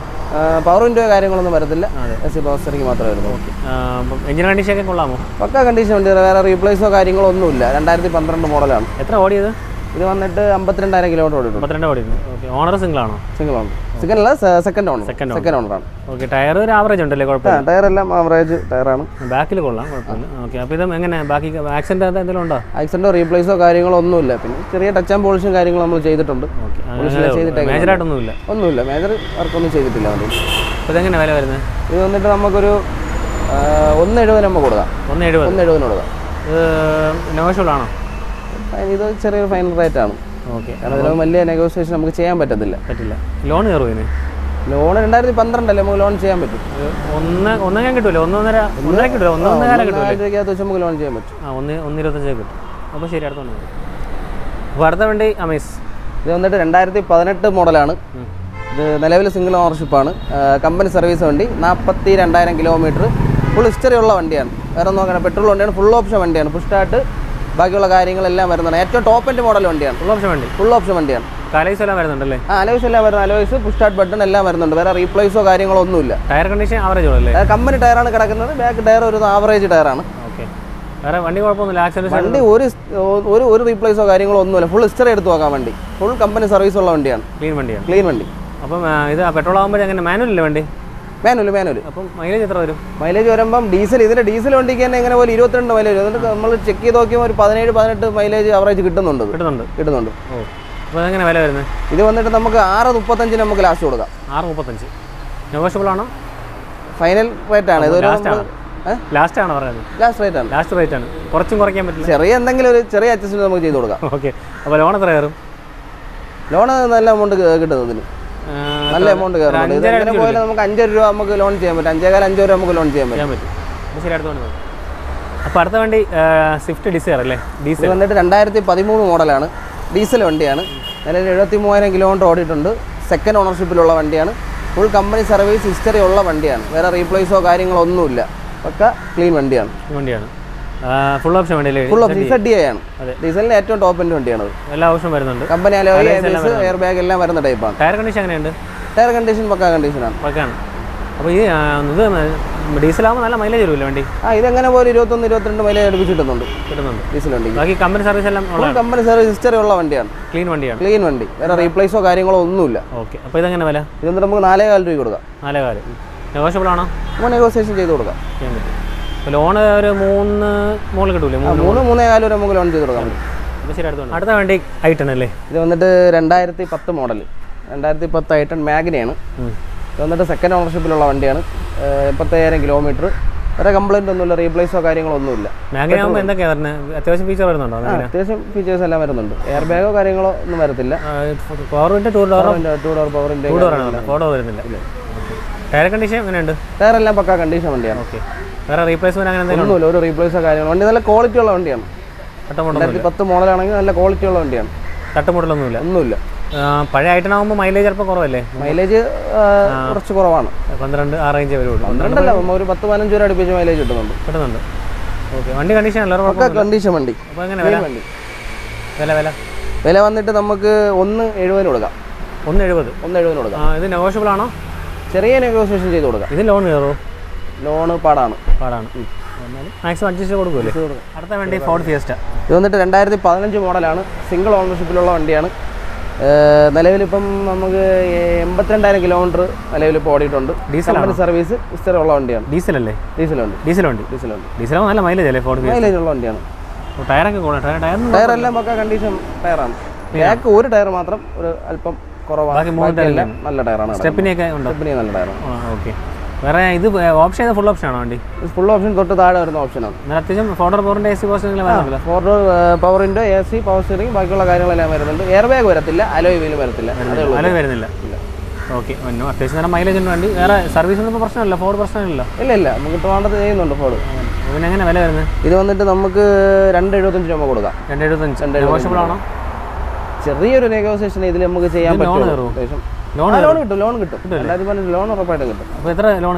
power window കാര്യങ്ങളൊന്നും വരത്തില്ല. എ സി പവർ സ്റ്റിയറിംഗ് മാത്രമേ വരുന്നു. എഞ്ചിൻ കണ്ടീഷൻ ഒക്കെ കൊള്ളാമോ? പക്ക കണ്ടീഷൻ വണ്ടി, വേറെ റീപ്ലേസോ കാര്യങ്ങളോ ഒന്നുമില്ല. രണ്ടായിരത്തി പന്ത്രണ്ട് മോഡലാണ്. എത്ര ഓടിയത്? ഇത് വന്നിട്ട് അമ്പത്തിരണ്ടായിരം കിലോമീറ്റർ ഓടിയിട്ടുണ്ട്. അമ്പത്തിരണ്ട് ഓടിയിരുന്നു. ഓക്കെ. ഓണർ സിംഗിൾ ആണോ? Single owner. സിംഗിൾ അല്ല, സെക്കൻഡ് ഓണർ. സെക്കൻഡ് സെക്കൻഡ് ഓണറാണ്. ഓക്കെ. ടയർ ഒരു ആവറേജ് ഉണ്ടല്ലേ? കുഴപ്പമില്ല. ടയർ എല്ലാം ആവറേജ് ടയറാണ്. ബാക്കിൽ കൊള്ളാം, കുഴപ്പമില്ല. ഓക്കെ. അപ്പോൾ ഇത് എങ്ങനെ ബാക്കി ആക്സിഡന്റ് എന്തെങ്കിലും ഉണ്ടോ? ആക്സിഡന്റോ റീപ്ലേസോ കാര്യങ്ങളോ ഒന്നുമില്ല. പിന്നെ ചെറിയ ടച്ച് ആൻഡ് പോളിഷും കാര്യങ്ങളും നമ്മൾ ചെയ്തിട്ടുണ്ട്. മേജറായിട്ടൊന്നുമില്ല. ഒന്നുമില്ല, മേജർ വർക്കൊന്നും ചെയ്തിട്ടില്ല വണ്ടി. അപ്പോൾ ഇതെങ്ങനെ വില വരുന്നത്? ഇത് വന്നിട്ട് നമുക്കൊരു ഒന്ന് എഴുപതിന് നമുക്ക് കൊടുക്കാം. ഒന്ന് എഴുപത് ഒന്ന് എഴുപതിന് കൊടുക്കാം. ഇത് നെഗോഷ്യബിൾ ആണോ? ഇത് ചെറിയൊരു ഫൈനൽ റേറ്റ് ആണ്. ഓക്കെ. കാരണം ഇതിന് വലിയ നെഗോഷിയേഷൻ നമുക്ക് ചെയ്യാൻ പറ്റത്തില്ല. പറ്റില്ല. ലോൺ കയറും ഇതിന്? ലോൺ രണ്ടായിരത്തി പന്ത്രണ്ടല്ലേ നമുക്ക് ലോൺ ചെയ്യാൻ പറ്റും. ഒന്ന് ഒന്നര കിട്ടുമല്ലോ? ഒന്നൊന്നര ഒന്നര കിട്ടുമല്ലോ? ഒന്നൊന്നര കിട്ടുമല്ലോ? രൂപയ്ക്കകത്ത് നമുക്ക് ലോൺ ചെയ്യാൻ പറ്റും. ആ, ഒന്ന് ഒന്ന് ഇരുപത്തഞ്ച് കിട്ടും. അപ്പോൾ ശരി, അടുത്ത വണ്ടി. അപ്പോൾ അടുത്ത വണ്ടി അമേസ്. ഇത് വന്നിട്ട് രണ്ടായിരത്തി പതിനെട്ട് മോഡലാണ്. ഇത് നിലവിൽ സിംഗിൾ ഓണർഷിപ്പാണ്, കമ്പനി സർവീസ് വണ്ടി. നാൽപ്പത്തി രണ്ടായിരം കിലോമീറ്റർ, ഫുൾ ഹിസ്റ്ററി ഉള്ള വണ്ടിയാണ്. വേറെ നോക്കണം, പെട്രോൾ വണ്ടിയാണ്, ഫുൾ ഓപ്ഷൻ വണ്ടിയാണ്. പുഷ് സ്റ്റാർട്ട് ബാക്കിയുള്ള കാര്യങ്ങളെല്ലാം വരുന്നതാണ്. ഏറ്റവും ടോപ്പ് എൻഡ് മോഡൽ വണ്ടിയാണ്. ഫുൾ ഓപ്ഷൻ വണ്ടി. ഫുൾ ഓപ്ഷൻ വണ്ടിയാണ്. അലോയ്സ് എല്ലാം വരുന്നുണ്ടല്ലേ? ആ, അലോയ്സ് എല്ലാം വരുന്നത്. അലോയ്സ്, പുഷ് സ്റ്റാർട്ട് ബട്ടൺ എല്ലാം വരുന്നുണ്ട്. വേറെ റീപ്ലേസോ കാര്യങ്ങളോ ഒന്നുമില്ല. ടയർ കണ്ടീഷൻ ആവറേജ് ഉള്ളല്ലേ? കമ്പനി ടയറാണ് കിടക്കുന്നത്. ബാക്ക് ടയർ ഒരു ആവറേജ് ടയറാണ്. ഓക്കെ. വേറെ വണ്ടി കുഴപ്പമൊന്നുമില്ല? ആക്സിഡന്റ് വണ്ടി ഒരു ഒരു ഒരു റീപ്ലേസോ കാര്യങ്ങളോ ഒന്നുമില്ല. ഫുൾ ഹിസ്റ്ററി എടുത്ത് നോക്കാം വണ്ടി. ഫുൾ കമ്പനി സർവീസ് ഉള്ള വണ്ടിയാണ്. ക്ലീൻ വണ്ടിയാണ്. ക്ലീൻ വണ്ടി. അപ്പം ഇത് പെട്രോൾ ആകുമ്പോൾ എങ്ങനെ? മാനുവൽ അല്ലേ വണ്ടി? Manual manual. അപ്പം മൈലേജ് എത്ര വരും? മൈലേജ് വരുമ്പം ഡീസൽ, ഇതിൻ്റെ ഡീസൽ വണ്ടിക്ക് തന്നെ എങ്ങനെ പോലെ ഇരുപത്തിരണ്ട് മൈലേജ്. എന്നിട്ട് നമ്മൾ ചെക്ക് ചെയ്ത് നോക്കിയാൽ ഒരു പതിനേഴ് പതിനെട്ട് മൈലേജ് ആവറേജ് കിട്ടുന്നുണ്ട്. കിട്ടുന്നുണ്ട് കിട്ടുന്നുണ്ട് ഓ. അപ്പോൾ എങ്ങനെ വില വരുന്നത്? ഇത് വന്നിട്ട് നമുക്ക് ആറ് മുപ്പത്തഞ്ചിന് നമുക്ക് ലാസ്റ്റ് കൊടുക്കാം. ആറ് മുപ്പത്തഞ്ച് നെഗോഷ്യബിൾ ആണോ? ഫൈനൽ റേറ്റ് ആണ്. ഇതൊരു ലാസ്റ്റ് ആണോ പറയുന്നത്? ലാസ്റ്റ് റേറ്റ് ആണ്. ലാസ്റ്റ് റേറ്റ് ആണ്. കുറച്ചും കുറയ്ക്കാൻ പറ്റില്ല? ചെറിയ എന്തെങ്കിലും ഒരു ചെറിയ അഡ്ജസ്റ്റ്മെന്റ് നമുക്ക് ചെയ്ത് കൊടുക്കാം. ഓക്കെ. അപ്പോൾ ലോൺ എത്ര കയറും? ലോൺ നല്ല എമൗണ്ട് കിട്ടുന്നതിന് നല്ല എമൗണ്ട് കയറുന്നുണ്ട്. ഇതെങ്ങനെ പോയാലും നമുക്ക് അഞ്ചര രൂപ നമുക്ക് ലോൺ ചെയ്യാൻ പറ്റും. അഞ്ചേകാൽ അഞ്ചോ രൂപ നമുക്ക് ലോൺ ചെയ്യാൻ പറ്റും. ശരി, അടുത്ത വണ്ടി. അപ്പോൾ അടുത്ത വണ്ടി സ്വിഫ്റ്റ് ഡിസയർ അല്ലേ? ഡീസൽ വന്നിട്ട് രണ്ടായിരത്തി പതിമൂന്ന് മോഡലാണ്, ഡീസൽ വണ്ടിയാണ്. നിലവിൽ എഴുപത്തി മൂവായിരം കിലോമീറ്റർ ഓടിയിട്ടുണ്ട്. സെക്കൻഡ് ഓണർഷിപ്പിലുള്ള വണ്ടിയാണ്. ഫുൾ കമ്പനി സർവീസ് ഹിസ്റ്ററി ഉള്ള വണ്ടിയാണ്. വേറെ റീപ്ലേസോ കാര്യങ്ങളോ ഒന്നുമില്ല. ഒക്കെ ക്ലീൻ വണ്ടിയാണ്. വണ്ടിയാണ്. ഫുൾ ഓപ്ഷൻ വണ്ടി. ഫുൾ ഓപ്ഷൻ ഇസഡ് ഡി ആണ്. ഡീസലിന് ഏറ്റവും ടോപ്പ് എൻഡ് വണ്ടിയാണ്. എല്ലാ ഓപ്ഷൻ വരുന്നുണ്ട്. Company alloy, ABS, air bag എല്ലാം വരുന്ന ടൈപ്പാണ്. ടയർ കണ്ടീഷൻ എങ്ങനെയുണ്ട്? ടയർ കണ്ടീഷൻ പക്കാ കണ്ടീഷനാണ്. പക്കാണ്. അപ്പോൾ ഈ ഇത് ഡീസലാകുമ്പോൾ നല്ല മൈലേജ് വരുമല്ലോ വണ്ടി? ആ, ഇതെങ്ങനെ പോലെ ഇരുപത്തൊന്ന് ഇരുപത്തിരണ്ട് മൈലേജ് അടുപ്പിച്ച് കിട്ടുന്നുണ്ട്. കിട്ടുന്നുണ്ട് ഡീസൽ വണ്ടി. ബാക്കി കമ്പനി സർവീസ് എല്ലാം കമ്പനി സർവീസ് ഹിസ്റ്ററി ഉള്ള വണ്ടിയാണ്. ക്ലീൻ വണ്ടിയാണ്. ക്ലീൻ വണ്ടി. വേറെ റീപ്ലേസോ കാര്യങ്ങളോ ഒന്നുമില്ല. ഓക്കെ. അപ്പോൾ ഇതെങ്ങനെ വില? ഇതെന്നിട്ട് നമുക്ക് നാലേകാൽ രൂപ കൊടുക്കാം. നാലേകാല് നെഗോഷ്യബിൾ ആണോ? നമുക്ക് നെഗോസിയേഷൻ ചെയ്ത് കൊടുക്കാം. ചെയ്യാൻ പറ്റും. ലോൺ ഒരു മൂന്ന് മുകളിൽ കിട്ടൂലേ? മൂന്ന് മൂന്നേകാല് വരെ നമുക്ക് ലോൺ ചെയ്ത് കൊടുക്കാം. അപ്പോൾ ശരി, അടുത്ത അടുത്ത വണ്ടി ഐട്ടൺ അല്ലേ? ഇത് വന്നിട്ട് രണ്ടായിരത്തി പത്ത് മോഡൽ, രണ്ടായിരത്തി പത്ത് ഐട്ടൺ മാഗ്നയാണ്. ഇത് വന്നിട്ട് സെക്കൻഡ് ഓണർഷിപ്പിലുള്ള വണ്ടിയാണ്. എൺപത്തയ്യായിരം കിലോമീറ്റർ. വേറെ കംപ്ലൈൻറ്റ് ഒന്നുമില്ല. റീപ്ലേസോ കാര്യങ്ങളോ ഒന്നുമില്ല. മാഗ്ന ആകുമ്പോൾ എന്തൊക്കെയാണ് വരുന്നത്? അത്യാവശ്യം ഫീച്ചർ വരുന്നുണ്ടോ? അത്യാവശ്യം ഫീച്ചേഴ്സ് എല്ലാം വരുന്നുണ്ട്. എയർ ബാഗോ കാര്യങ്ങളോ ഒന്നും വരത്തില്ല. Power window, two door, two door power window, two door ആണ്. ഫോർ ഡോർ വരുന്നില്ല. ടയർ കണ്ടീഷൻ എങ്ങനെയുണ്ട്? ടയർ എല്ലാം പക്കാ കണ്ടീഷൻ വണ്ടിയാണ്. ഓക്കെ. വേറെ റീപ്ലേസ്മെന്റ് അങ്ങനെ എന്തെങ്കിലും ഒന്നുമില്ല, ഒരു റീപ്ലേസോ കാര്യങ്ങൾ. വണ്ടി നല്ല ക്വാളിറ്റി ഉള്ള വണ്ടിയാണ്. രണ്ടായിരത്തി പത്ത് മോഡലാണെങ്കിൽ നല്ല ക്വാളിറ്റി ഉള്ള വണ്ടിയാണ്. തട്ടുമുട്ടലൊന്നുമില്ല? ഒന്നുമില്ല. പഴയ ഐറ്റനാകുമ്പോൾ മൈലേജ് ചിലപ്പോൾ കുറവല്ലേ? മൈലേജ് കുറച്ച് കുറവാണ്. പന്ത്രണ്ട് ആ റേഞ്ച് വരുള്ളൂ. പന്ത്രണ്ടല്ല, ഒരു പത്ത് പതിനഞ്ച് രൂപ അടുപ്പിച്ച് മൈലേജ് കിട്ടുന്നുണ്ട്. കിട്ടുന്നുണ്ട്. ഓക്കെ. വണ്ടി കണ്ടീഷൻ അല്ല? കണ്ടീഷൻ വണ്ടി. അപ്പോൾ എങ്ങനെ വില? വില വില വില വന്നിട്ട് നമുക്ക് ഒന്ന് എഴുപതിന് കൊടുക്കാം. ഒന്ന് എഴുപത് ഒന്ന് എഴുപതിന് കൊടുക്കാം. ഇത് നെഗോഷ്യബിൾ ആണോ? ചെറിയ നെഗോഷിയേഷൻ ചെയ്ത് കൊടുക്കാം. ഇത് ലോൺ കയറുമോ? ലോണ് പാടാണ് പാടാണ് മാക്സിമം അഡ്ജസ്റ്റ് കൊടുക്കുമല്ലേ? അടുത്ത വണ്ടി ഫോർഡ് ഫിയസ്റ്റ. ഇത് വന്നിട്ട് രണ്ടായിരത്തി പതിനഞ്ച് മോഡലാണ്. സിംഗിൾ ഓണർഷിപ്പിലുള്ള വണ്ടിയാണ്. നിലവിലിപ്പം നമുക്ക് എൺപത്തിരണ്ടായിരം കിലോമീറ്റർ നിലവിലിപ്പോൾ ഓടിയിട്ടുണ്ട്. ഡീസൽ സർവീസ് ഹിസ്റ്ററി ഉള്ള വണ്ടിയാണ്. ഡീസൽ അല്ലേ? ഡീസലുണ്ട്. ഡീസൽ വണ്ടി ഡീസലുണ്ട്. ഡീസൽ നല്ല മൈലേജ് അല്ലേ? ഫോർഡ് മൈലേജ് ഉള്ള വണ്ടിയാണ്. ടയറൊക്കെ ടയർ എല്ലാം പക്ക കണ്ടീഷൻ ടയറാണ്. ബാക്ക് ഒരു ടയർ മാത്രം ഒരു അല്പം കുറവാണ്. നല്ല ടയറാണ്. സ്റ്റെപ്പിനെയൊക്കെ ഉണ്ടോ? സ്റ്റെപ്പിനെ നല്ല ടയറാണ്. ഓക്കെ. വേറെ ഇത് ഓപ്ഷൻ ചെയ്ത ഫുൾ ഓപ്ഷൻ ആണോ വണ്ടി? ഫുൾ ഓപ്ഷൻ തൊട്ട് താഴെ വരുന്ന ഓപ്ഷനാണ്. അത്യാവശ്യം ഫോർ ഡോർ പവറിൻ്റെ A C power four door പവറിൻ്റെ എ സി പവർ സ്റ്റിയറിംഗ് ബാക്കിയുള്ള കാര്യങ്ങളെല്ലാം വരുന്നുണ്ട്. എയർ ബാഗ് വരത്തില്ല, അലോയ് വീൽ വരത്തില്ല. അലോയ് വരുന്നില്ല. ഓക്കെ. അത്യാവശ്യം നല്ല മൈലേജ് ഉണ്ട് വണ്ടി. വേറെ സർവീസ് ഒന്നും പ്രശ്നമില്ല? ഫോർഡ് പ്രശ്നമില്ല? ഇല്ല ഇല്ല, നമുക്ക് ട്രിവാൻഡ്രത്ത് ചെയ്യുന്നുണ്ട് ഫോർഡ്. പിന്നെ എങ്ങനെ വില വരുന്നത്? ഇത് വന്നിട്ട് നമുക്ക് രണ്ട് എഴുപത്തഞ്ച് രൂപ കൊടുക്കാം. രണ്ട് എഴുപത്തഞ്ച് നെഗോഷ്യബിൾ ആണോ? ചെറിയൊരു നെഗോസിയേഷൻ ഇതിൽ നമുക്ക് ചെയ്യാൻ പറ്റും. ലോൺ ലോൺ കിട്ടും. ലോൺ കിട്ടും. രണ്ടായിരത്തി പതിനഞ്ച് ലോൺ ഉറപ്പായിട്ടും കിട്ടും. അപ്പോൾ എത്ര ലോൺ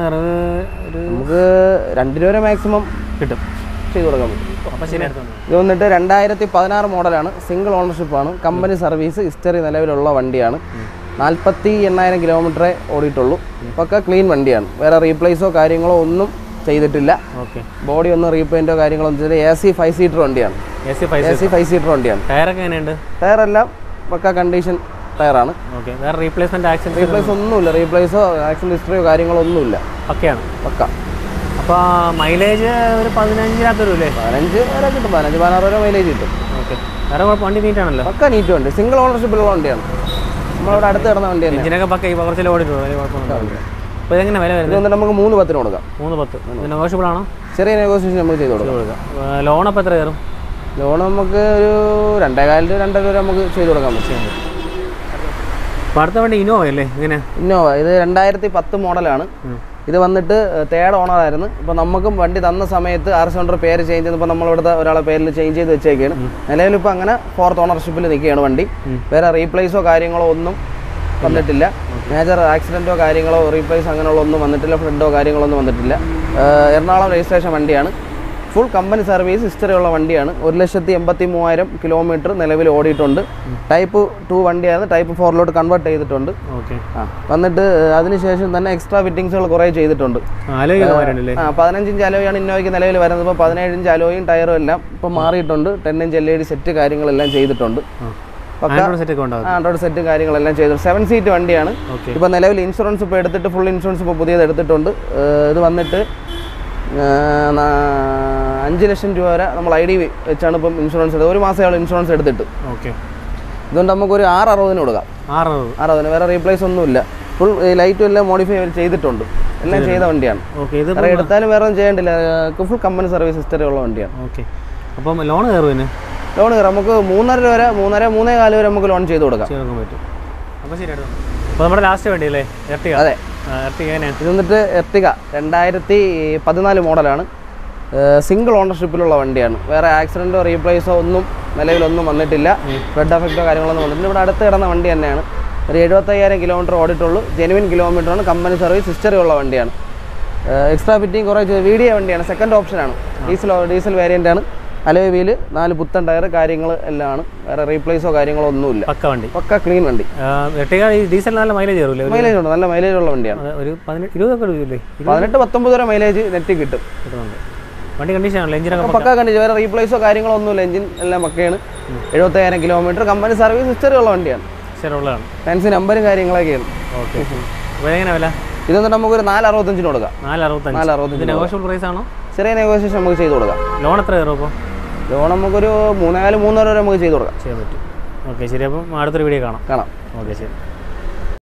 നമുക്ക് രണ്ട് രൂപ വരെ മാക്സിമം കിട്ടും ചെയ്ത് കൊടുക്കാൻ പറ്റും. അപ്പോൾ ശരി. ഇത് വന്നിട്ട് രണ്ടായിരത്തി പതിനാറ് മോഡലാണ്. സിംഗിൾ ഓണർഷിപ്പാണ്. കമ്പനി സർവീസ് ഹിസ്റ്ററി നിലവിലുള്ള വണ്ടിയാണ്. നാൽപ്പത്തി എണ്ണായിരം കിലോമീറ്ററേ ഓടിയിട്ടുള്ളൂ. ഒക്കെ ക്ലീൻ വണ്ടിയാണ്. വേറെ റീപ്ലേസോ കാര്യങ്ങളോ ഒന്നും ചെയ്തിട്ടില്ല. ഓക്കെ. ബോഡി ഒന്നും റീപെയിൻറ്റോ കാര്യങ്ങളോ ഒന്നും ചെയ്തില്ല. എ സി ഫൈവ് സീറ്റർ വണ്ടിയാണ്. A C five A C five seater വണ്ടിയാണ്. ടയറൊക്കെ എങ്ങനെയുണ്ട്? ടയറെല്ലാം പക്ക കണ്ടീഷൻ ടയറാണ്. ഓക്കെ. വേറെ റീപ്ലേസ്മെൻറ്റ് ആക്സിഡൻറ്റ് റീപ്ലേസ് ഒന്നുമില്ല. റീപ്ലേസോ ആക്സിഡൻറ്റ് ഹിസ്റ്ററിയോ കാര്യങ്ങളോ ഒന്നുമില്ല. പക്കയാണ്. പക്ക. അപ്പോൾ മൈലേജ് ഒരു പതിനഞ്ചിനകത്ത് വരും? പതിനഞ്ച് വരെ കിട്ടും. പതിനഞ്ച് പതിനാറ് വരെ മൈലേജ് കിട്ടും. ഓക്കെ. വേറെ വണ്ടി നീറ്റാണല്ലോ? പക്ക നീറ്റ് വണ്ടി. സിംഗിൾ ഓണർഷിപ്പിലുള്ള വണ്ടിയാണ്. നമ്മളിവിടെ അടുത്ത് കിടന്ന വണ്ടിയാണ്. ഇതിനൊക്കെ പക്ക ഈ കുറച്ചിൽ ഓടിയിട്ടുള്ളൂ. വലിയ കുഴപ്പമൊന്നും. അപ്പോൾ ഇതെങ്ങനെ വില വരുന്നത്? ഇതൊന്നും നമുക്ക് മൂന്ന് പത്തിന് കൊടുക്കാം. മൂന്ന് പത്ത് നെഗോഷ്യബിൾ ആണോ? ചെറിയ നെഗോസിയേഷൻ നമുക്ക് ചെയ്ത് കൊടുക്കാം. ലോൺ അപ്പോൾ എത്ര കയറും? ലോൺ നമുക്ക് ഒരു രണ്ടേകാലിൽ രണ്ടര വരെ നമുക്ക് ചെയ്ത് കൊടുക്കാൻ പറ്റും. അപ്പോൾ അടുത്ത വണ്ടി ഇന്നോവ അല്ലേ? ഇങ്ങനെ ഇന്നോവ. ഇത് രണ്ടായിരത്തി പത്ത് മോഡലാണ്. ഇത് വന്നിട്ട് തേർഡ് ഓണറായിരുന്നു. ഇപ്പോൾ നമുക്കും വണ്ടി തന്ന സമയത്ത് ആർ എസ് ഓണർ പേര് ചേഞ്ച് ചെയ്തപ്പോൾ നമ്മളിവിടുത്തെ ഒരാളെ പേരിൽ ചേഞ്ച് ചെയ്ത് വെച്ചേക്കാണ്. നിലവിലിപ്പോൾ അങ്ങനെ ഫോർത്ത് ഓണർഷിപ്പിൽ നിൽക്കുകയാണ് വണ്ടി. വേറെ റീപ്ലേസോ കാര്യങ്ങളോ ഒന്നും വന്നിട്ടില്ല. മേജർ ആക്സിഡൻറ്റോ കാര്യങ്ങളോ റീപ്ലേസ് അങ്ങനെയുള്ള ഒന്നും വന്നിട്ടില്ല. ഫ്ലഡോ കാര്യങ്ങളോ ഒന്നും വന്നിട്ടില്ല. എറണാകുളം രജിസ്ട്രേഷൻ വണ്ടിയാണ്. ഫുൾ കമ്പനി സർവീസ് ഹിസ്റ്ററി ഉള്ള വണ്ടിയാണ്. ഒരു ലക്ഷത്തി എൺപത്തി മൂവായിരം കിലോമീറ്റർ നിലവിൽ ഓടിയിട്ടുണ്ട്. ടൈപ്പ് ടു വണ്ടിയാണ്. ടൈപ്പ് ഫോറിലോട്ട് കൺവേർട്ട് ചെയ്തിട്ടുണ്ട്. ആ വന്നിട്ട് അതിനുശേഷം തന്നെ എക്സ്ട്രാ ഫിറ്റിങ്സുകൾ കുറേ ചെയ്തിട്ടുണ്ട്. ആ പതിനഞ്ച് ഇഞ്ച് അലോയാണ് ഇന്നോവയ്ക്ക് നിലവിൽ വരുന്നത്. ഇപ്പോൾ പതിനേഴ് ഇഞ്ച് അലോയും ടയറും എല്ലാം ഇപ്പോൾ മാറിയിട്ടുണ്ട്. Ten inch L E D set കാര്യങ്ങളെല്ലാം ചെയ്തിട്ടുണ്ട്. ആൻഡ്രോയിഡ് സെറ്റ് കാര്യങ്ങളെല്ലാം ചെയ്തു. സെവൻ സീറ്റ് വണ്ടിയാണ്. ഇപ്പോൾ നിലവിൽ ഇൻഷുറൻസ് ഇപ്പോൾ എടുത്തിട്ട് ഫുൾ ഇൻഷുറൻസ് ഇപ്പോൾ പുതിയത് എടുത്തിട്ടുണ്ട്. ഇത് വന്നിട്ട് അഞ്ച് ലക്ഷം രൂപ വരെ നമ്മൾ ഐ ഡി വെച്ചാണ് ഇപ്പം ഇൻഷുറൻസ് എടുത്തത്. ഒരു മാസം ഇൻഷുറൻസ് എടുത്തിട്ട്. ഓക്കെ. ഇതുകൊണ്ട് നമുക്കൊരു ആറ് അറുപതിന് കൊടുക്കാം. ആറ് അറുപതിന് വേറെ റീപ്ലേസ് ഒന്നുമില്ല. ഫുൾ ലൈറ്റും എല്ലാം മോഡിഫൈ ചെയ്തിട്ടുണ്ട്. എല്ലാം ചെയ്ത വണ്ടിയാണ്. വേറെ എടുത്താലും വേറെ ഒന്നും ചെയ്യേണ്ടില്ല. ഫുൾ കമ്പനി സർവീസ് ഹിസ്റ്ററി ഉള്ള വണ്ടിയാണ്. ഓക്കെ. അപ്പം ലോൺ കയറും? ലോൺ കയറാം. നമുക്ക് മൂന്നര വരെ മൂന്നര മൂന്നേ കാല് വരെ നമുക്ക് ലോൺ ചെയ്ത് കൊടുക്കാം. പറ്റും. അപ്പോൾ ശരി. അപ്പോൾ നമ്മുടെ ലാസ്റ്റ് വണ്ടിയല്ലേ എർട്ടിഗ? അതെ. ഇത് വന്നിട്ട് എർട്ടിഗ രണ്ടായിരത്തി പതിനാല് മോഡലാണ്. സിംഗിൾ ഓണർഷിപ്പിലുള്ള വണ്ടിയാണ്. വേറെ ആക്സിഡൻറ്റോ റീപ്ലേസോ ഒന്നും നിലവിലൊന്നും വന്നിട്ടില്ല. ഫ്ലഡ് എഫക്റ്റോ കാര്യങ്ങളൊന്നും വന്നിട്ടില്ല. ഇവിടെ അടുത്ത് കിടന്ന വണ്ടി തന്നെയാണ്. ഒരു എഴുപത്തയ്യായിരം കിലോമീറ്റർ ഓടിയിട്ടുള്ളൂ. ജെനുവിൻ കിലോമീറ്ററാണ്. കമ്പനി സർവീസ് ഹിസ്റ്ററി ഉള്ള വണ്ടിയാണ്. എക്സ്ട്രാ ഫിറ്റിംഗ് കുറേ വീഡിയോ വണ്ടിയാണ്. സെക്കൻഡ് ഓപ്ഷനാണ്. ഡീസൽ ഡീസൽ വേരിയൻ്റാണ്. അലോയ് വീല്, നാല് പുത്തൻ ടയർ കാര്യങ്ങൾ എല്ലാം ആണ്. വേറെ റീപ്ലേസോ കാര്യങ്ങളോ ഒന്നുമില്ല. പക്ക വണ്ടി. പക്ക ക്ലീൻ വണ്ടി. ഡീസൽ നല്ല മൈലേജ് കയറില്ല? മൈലേജ് ഉണ്ട്. നല്ല മൈലേജ് ഉള്ള വണ്ടിയാണ്. ഒരു പതിനെട്ട് പത്തൊമ്പത് വരെ മൈലേജ് നെറ്റ് കിട്ടും. വണ്ടി കണ്ടീഷൻ ആണല്ലോ? എഞ്ചിനൊക്കെ പക്ക കണ്ടീഷൻ. വേറെ റീപ്ലേസോ കാര്യങ്ങളോ ഒന്നുമില്ല. എഞ്ചിൻ എല്ലാം പക്കയാണ്. എഴുപത്തയ്യായിരം കിലോമീറ്റർ കമ്പനി സർവീസ് ഹിസ്റ്ററി ഉള്ള വണ്ടിയാണ്. ഫാൻസി നമ്പറും കാര്യങ്ങളൊക്കെയാണ്. ഓക്കെ. ഇതൊന്നും നമുക്കൊരു നാല് അറുപത്തഞ്ചിന് കൊടുക്കാം. നാല് അറുപത്തഞ്ച് നെഗോഷ്യബിൾ പ്രൈസ് ആണോ? ചെറിയ നെഗോഷിയേഷൻ നമുക്ക് ചെയ്ത് കൊടുക്കാം. ലോൺ എത്ര കയറും? അപ്പോൾ ലോൺ നമുക്കൊരു മൂന്നേകാല് മൂന്നര വരെ നമുക്ക് ചെയ്ത് കൊടുക്കാം. ചെയ്യാൻ പറ്റും. ഓക്കെ ശരി. അപ്പം അടുത്തൊരു വീഡിയോ കാണാം കാണാം ഓക്കെ ശരി.